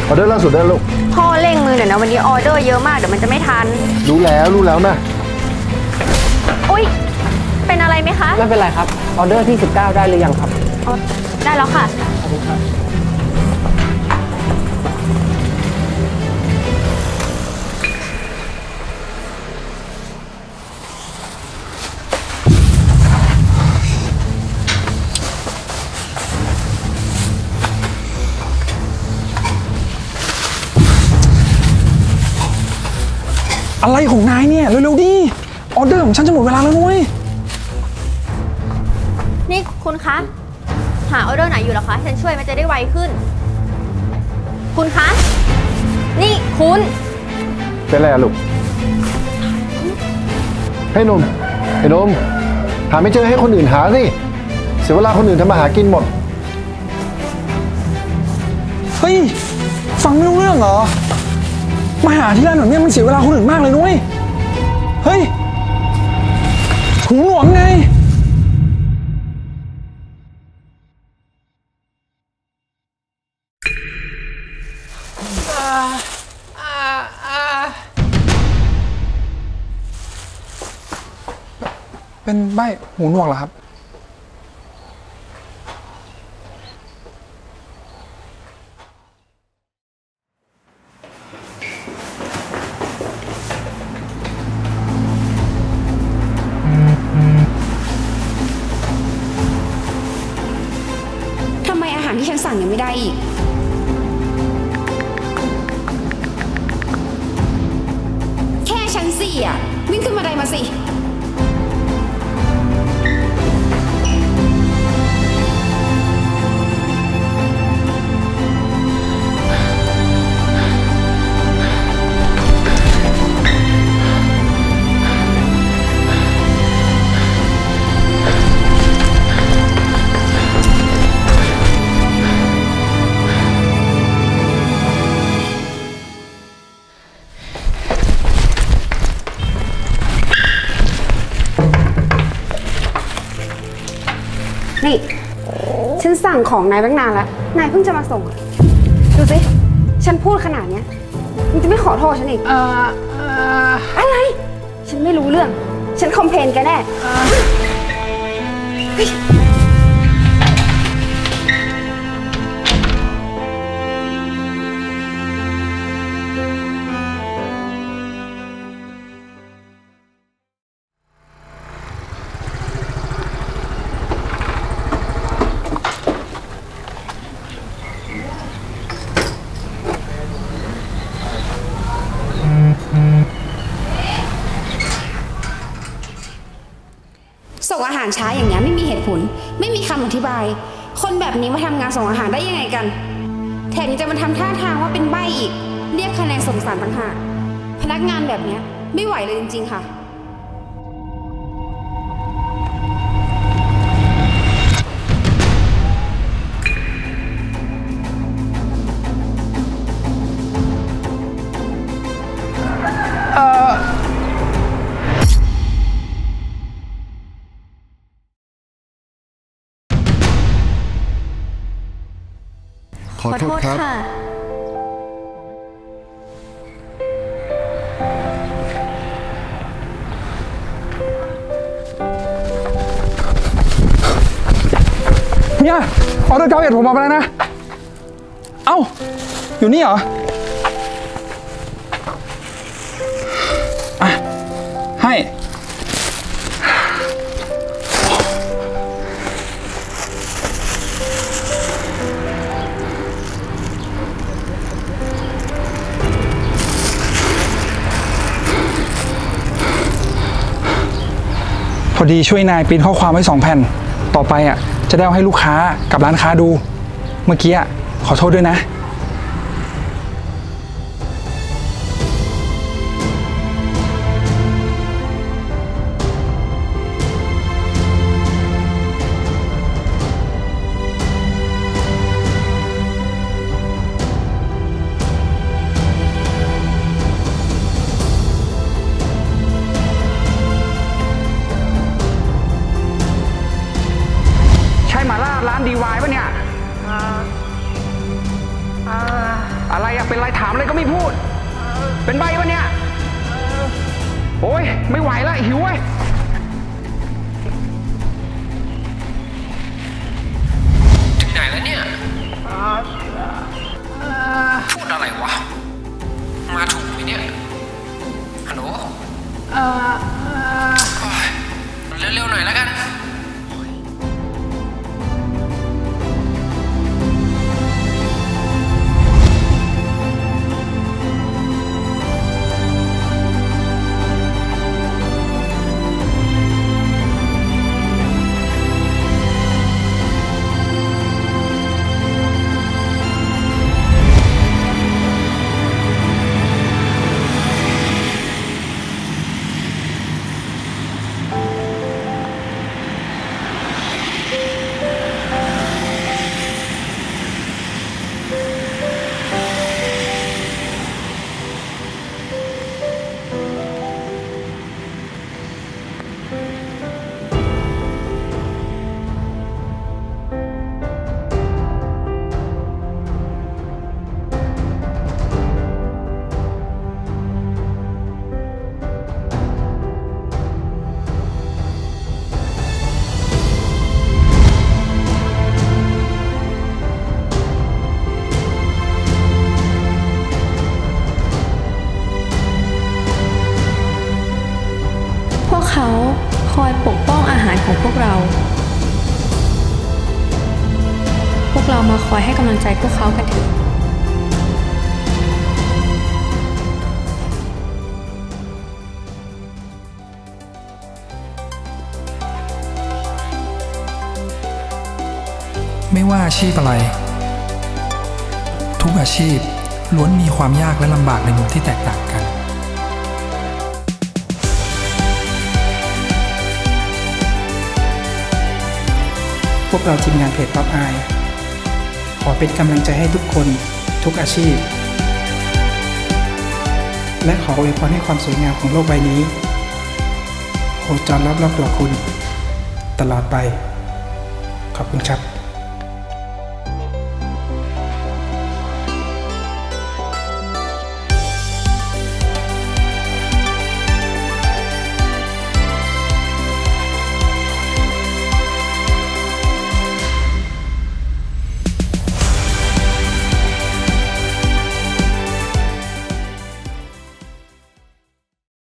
ออเดอร์ล่าสุดได้ลูกพ่อเร่งมือหน่อยนะวันนี้ออเดอร์เยอะมากเดี๋ยวมันจะไม่ทันรู้แล้วนะอุ๊ยเป็นอะไรไหมคะไม่เป็นไรครับออเดอร์ที่19ได้หรือยังครับอ๋อได้แล้วค่ะขอบคุณครับอะไรของนายเนี่ยเร็วๆดิออเดอร์ของฉันจะหมดเวลาแล้วนุ้ยนี่คุณคะหาออเดอร์ไหนอยู่เหรอคะฉันช่วยมันจะได้ไวขึ้นคุณคะนี่คุณเป็นไรอะลูกให้นมหาไม่เจอให้คนอื่นหาสิเสียเวลาคนอื่นทำมาหากินหมดเฮ้ยฟังไม่รู้เรื่องเหรอมาหาที่ร้านแบบนี้มันเสียเวลาคนอื่นมากเลยนุ้ยเฮ้ยหูหนวกไงเป็นใบ้หูหนวกเหรอครับทำไมอาหารที่ฉันสั่งยังไม่ได้อีกแค่ชั้น4อ่ะวิ่งขึ้นบันไดมาสินี่ฉันสั่งของนายตั้งนานแล้วนายเพิ่งจะมาส่งดูสิฉันพูดขนาดนี้มึงจะไม่ขอโทษฉันอีกอะไรฉันไม่รู้เรื่องฉันคอมเพลนแกแน่ส่งอาหารช้าอย่างนี้ไม่มีเหตุผลไม่มีคำอธิบายคนแบบนี้มาทำงานส่งอาหารได้ยังไงกันแถมยังจะมาทำท่าทางว่าเป็นใบ้อีกเรียกคะแนนส่งสารต่างหากพนักงานแบบนี้ไม่ไหวเลยจริงๆค่ะขอโทษครับเนี่ยออเดอร์91ผมเอาไปแล้วนะเอ้าอยู่นี่เหรออ่ะให้พอดีช่วยนายปริ้นข้อความไว้2 แผ่นต่อไปอ่ะจะได้เอาให้ลูกค้ากับร้านค้าดูเมื่อกี้อ่ะขอโทษด้วยนะใช่หม่าล่าร้านดีวายปะเนี่ยไม่พูด เป็นใบวะเนี่ย โอ้ยไม่ไหวแล้วหิวเว้ยถึงไหนแล้วเนี่ยพูดอะไรวะมาถูกไหมเนี่ยฮัลโหลเร็วๆหน่อยแล้วกันเขาคอยปกป้องอาหารของพวกเรา พวกเรามาคอยให้กำลังใจพวกเขากันเถอะไม่ว่าอาชีพอะไรทุกอาชีพล้วนมีความยากและลำบากในมุมที่แตกต่างกันพวกเราทีมงานเพจป๊อปอายขอเป็นกำลังใจให้ทุกคนทุกอาชีพและขออวยพรให้ความสวยงามของโลกใบนี้โคจรรอบๆตัวคุณตลอดไปขอบคุณครับ